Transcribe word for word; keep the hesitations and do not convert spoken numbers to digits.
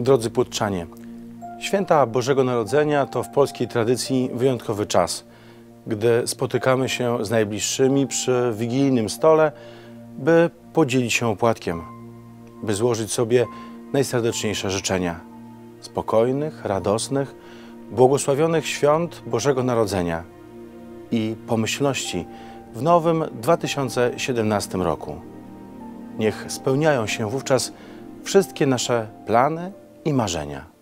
Drodzy Płotczanie, święta Bożego Narodzenia to w polskiej tradycji wyjątkowy czas, gdy spotykamy się z najbliższymi przy wigilijnym stole, by podzielić się opłatkiem, by złożyć sobie najserdeczniejsze życzenia spokojnych, radosnych, błogosławionych świąt Bożego Narodzenia i pomyślności w nowym dwa tysiące siedemnastym roku. Niech spełniają się wówczas wszystkie nasze plany i marzenia.